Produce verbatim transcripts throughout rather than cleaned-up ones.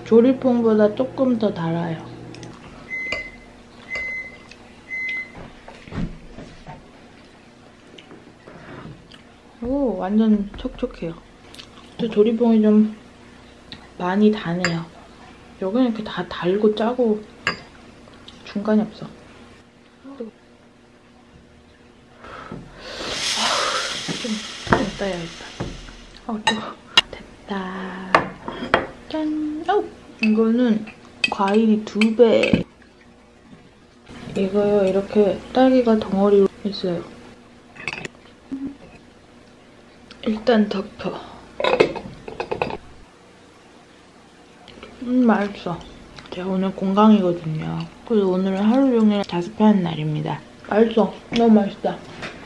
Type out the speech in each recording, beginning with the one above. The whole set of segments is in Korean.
조리퐁보다 조금 더 달아요. 오, 완전 촉촉해요. 근데 조리퐁이 좀 많이 다네요. 여기는 이렇게 다 달고 짜고 중간이 없어. 좀 이따 해야겠다. 어, 뜨거워. 됐다. 짠! 어! 이거는 과일이 두 배. 이거요, 이렇게 딸기가 덩어리로 있어요. 일단 덮여. 음, 맛있어. 제가 오늘 공강이거든요. 그래서 오늘은 하루 종일 자습하는 날입니다. 맛있어. 너무 맛있다.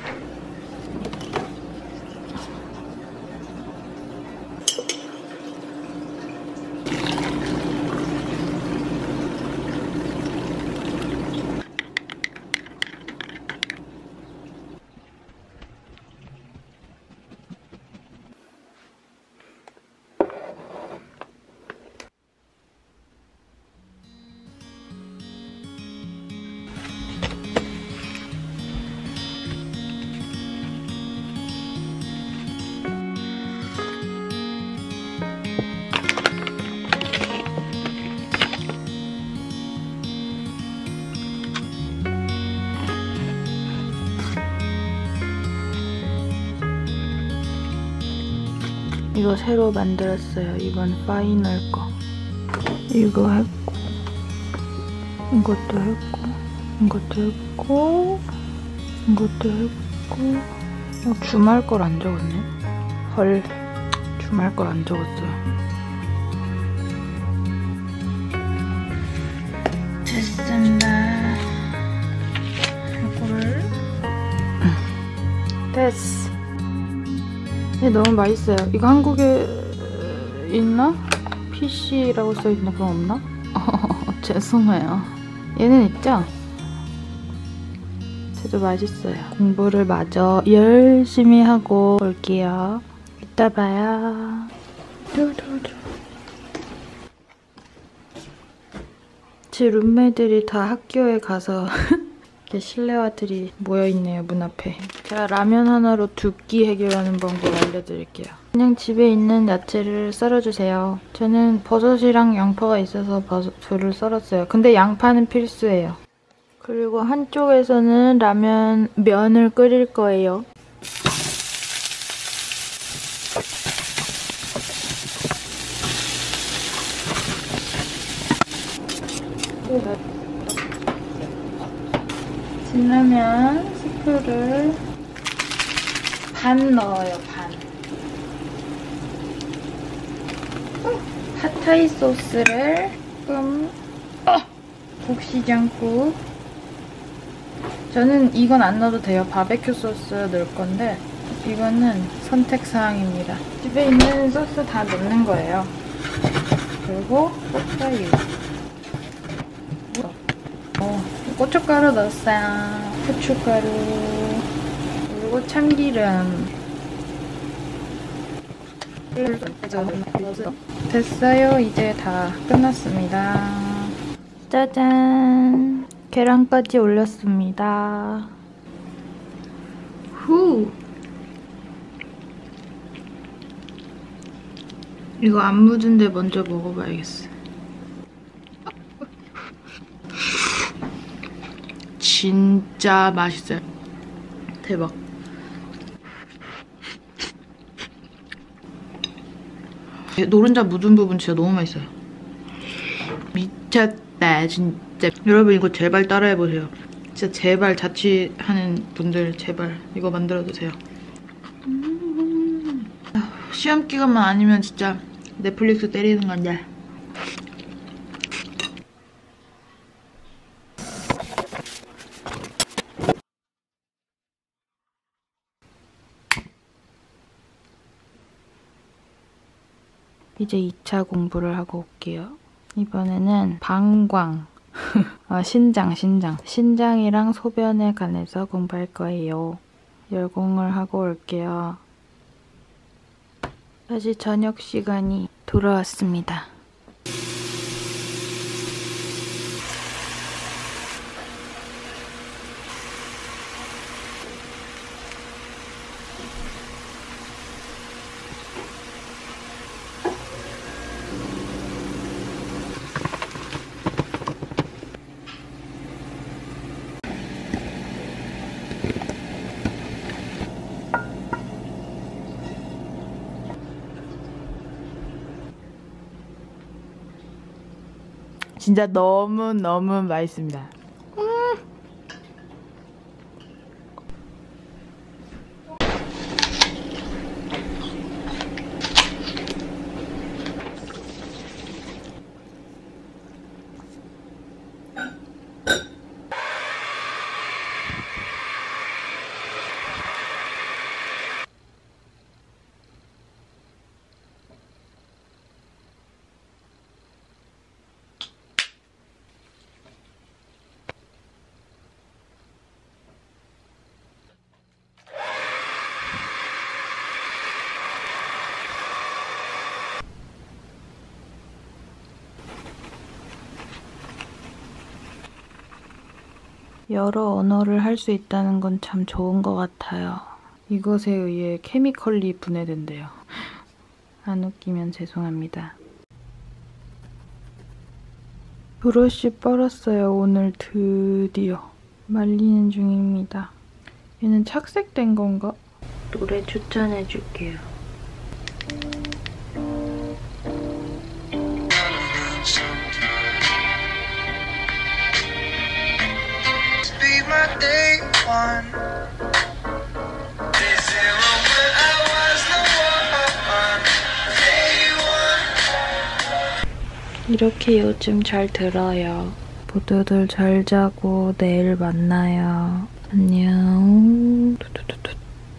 이거 새로 만들었어요. 이번 파이널 거. 이거 했고, 이것도 했고, 이것도 했고, 이것도 했고. 어, 주말 걸 안 적었네. 헐, 주말 걸 안 적었어요. 됐습니다. 이거를 됐어. 얘 너무 맛있어요. 이거 한국에 있나? 피씨라고 써있나? 그건 없나? 어, 죄송해요. 얘는 있죠? 저도 맛있어요. 공부를 마저 열심히 하고 올게요. 이따 봐요. 두두두. 제 룸메들이 다 학교에 가서 이렇게 실내화들이 모여있네요, 문 앞에. 제가 라면 하나로 두 끼 해결하는 방법 알려드릴게요. 그냥 집에 있는 야채를 썰어주세요. 저는 버섯이랑 양파가 있어서 버섯을 썰었어요. 근데 양파는 필수예요. 그리고 한쪽에서는 라면 면을 끓일 거예요. 진라면 스프를 반 넣어요, 반. 팟타이 소스를 조금 어! 국시장국. 저는 이건 안 넣어도 돼요. 바베큐 소스 넣을 건데 이거는 선택사항입니다. 집에 있는 소스 다 넣는 거예요. 그리고 팟타이. 어, 고춧가루 넣었어요. 후춧가루. 그리고 참기름. 됐어요. 이제 다 끝났습니다. 짜잔. 계란까지 올렸습니다. 후. 이거 안 묻은데 먼저 먹어봐야겠어. 진짜 맛있어요. 대박. 노른자 묻은 부분 진짜 너무 맛있어요. 미쳤다 진짜. 여러분 이거 제발 따라해보세요. 진짜 제발 자취하는 분들 제발 이거 만들어주세요. 음 시험 기간만 아니면 진짜 넷플릭스 때리는 건데. 이제 이 차 공부를 하고 올게요. 이번에는 방광, 아, 신장, 신장. 신장이랑 소변에 관해서 공부할 거예요. 열공을 하고 올게요. 다시 저녁 시간이 돌아왔습니다. 진짜 너무너무 맛있습니다. 음. 여러 언어를 할 수 있다는 건 참 좋은 것 같아요. 이것에 의해 케미컬이 분해된대요. 안 웃기면 죄송합니다. 브러쉬 빨았어요. 오늘 드디어. 말리는 중입니다. 얘는 착색된 건가? 노래 추천해줄게요. 이렇게 요즘 잘 들어요. 모두들 잘 자고 내일 만나요. 안녕. 두두두두.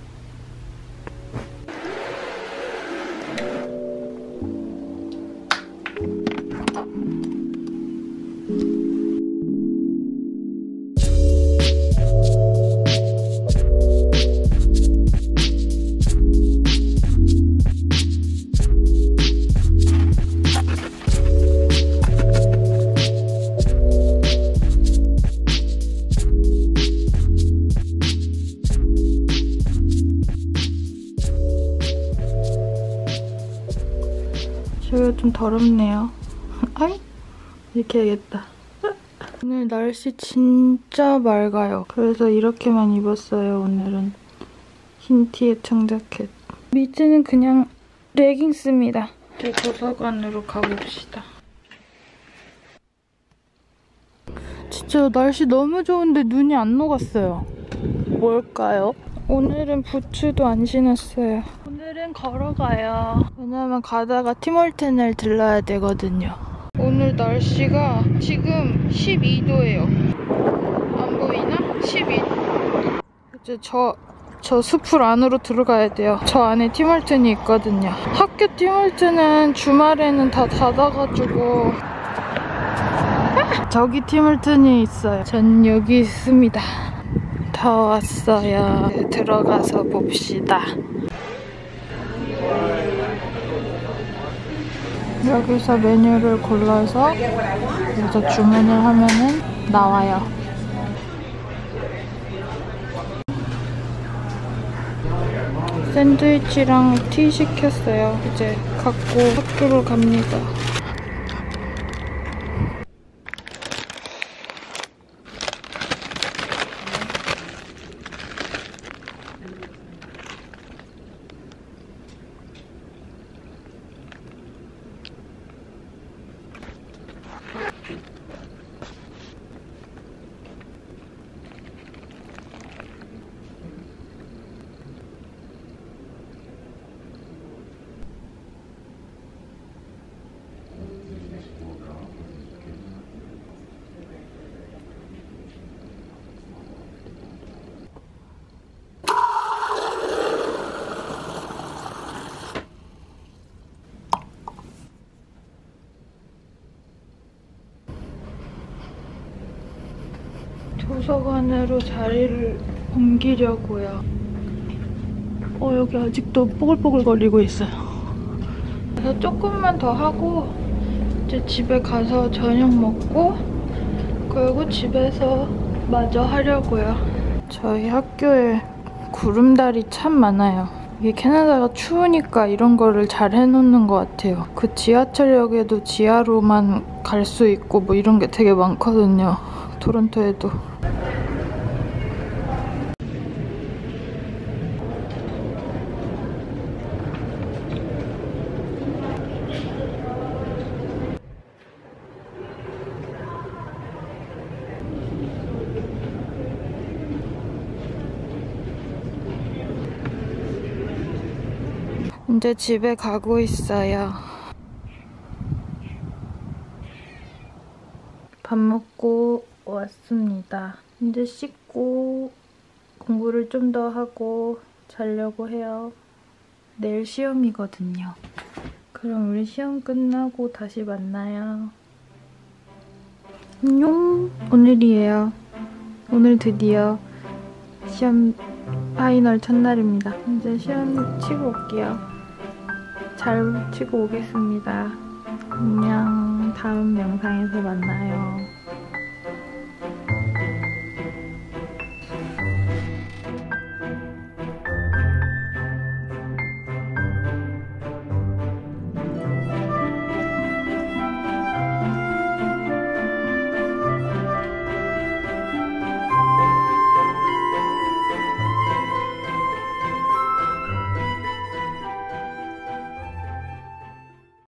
저희가 좀 더럽네요. 아이, 이렇게 해야겠다. 오늘 날씨 진짜 맑아요. 그래서 이렇게만 입었어요, 오늘은. 흰 티에 청자켓. 밑에는 그냥 레깅스입니다. 이제 도서관으로 가봅시다. 진짜 날씨 너무 좋은데 눈이 안 녹았어요. 뭘까요? 오늘은 부츠도 안 신었어요. 오늘은 걸어가요. 왜냐면 가다가 티몰튼을 들러야 되거든요. 오늘 날씨가 지금 십이 도예요. 안 보이나? 십이 도. 이제 저, 저 숲을 안으로 들어가야 돼요. 저 안에 티몰튼이 있거든요. 학교 티몰튼은 주말에는 다 닫아가지고 아! 저기 티몰튼이 있어요. 전 여기 있습니다. 다 왔어요. 들어가서 봅시다. 여기서 메뉴를 골라서 여기서 주문을 하면은 나와요. 샌드위치랑 티 시켰어요. 이제 갖고 학교로 갑니다. 도서관으로 자리를 옮기려고요. 어, 여기 아직도 뽀글뽀글 거리고 있어요. 그래서 조금만 더 하고 이제 집에 가서 저녁 먹고 그리고 집에서 마저 하려고요. 저희 학교에 구름다리 참 많아요. 이게 캐나다가 추우니까 이런 거를 잘 해놓는 것 같아요. 그 지하철역에도 지하로만 갈 수 있고 뭐 이런 게 되게 많거든요. 토론토에도. 이제 집에 가고 있어요. 밥 먹고 왔습니다. 이제 씻고 공부를 좀 더 하고 자려고 해요. 내일 시험이거든요. 그럼 우리 시험 끝나고 다시 만나요. 안녕. 오늘이에요. 오늘 드디어 시험 파이널 첫날입니다. 이제 시험 치고 올게요. 잘 치고 오겠습니다. 안녕. 다음 영상에서 만나요.